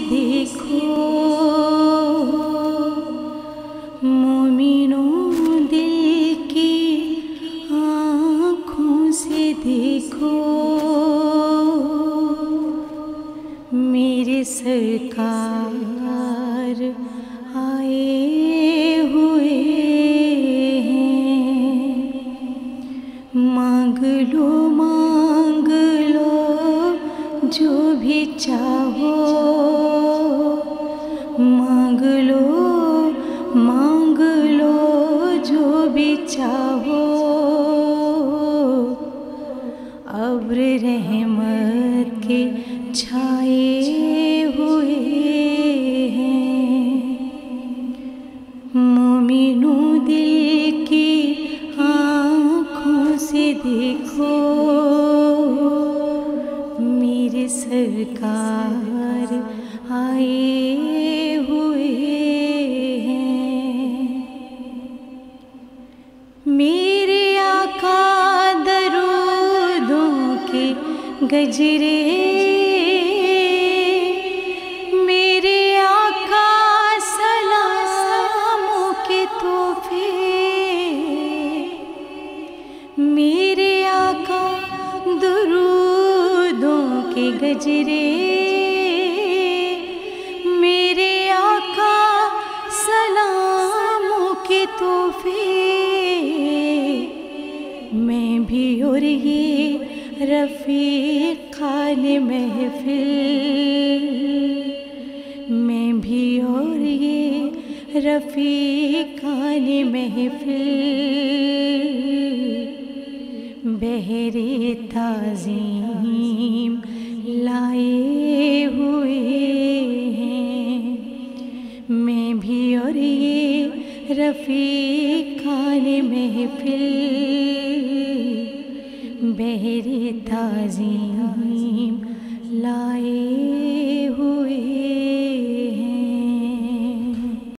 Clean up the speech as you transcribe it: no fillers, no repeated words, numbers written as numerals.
دیکھو مومنوں دل کی آنکھوں سے دیکھو میرے سرکار آئے ہوئے ہیں۔ مانگ لو جو بھی چاہو، مانگ لو جو بھی چاہو، ابر رحمت کے چھائے ہوئے ہیں۔ مومنوں دل کی آنکھوں سے دیکھو میرے سرکار آئے ہوئے ہیں۔ میرے آقا درودوں کے گجرے، میرے آقا سلاموں کے تحفے، میرے آقا درودوں کے گجرے، میرے آقا سلاموں کے تحفے، میں بھی اور یہ رفیقان محفل، میں بھی اور یہ رفیقان محفل، بحر تعظیم لائے ہوئے ہیں۔ میں بھی اور یہ رفیقان محفل، بحر تعظیم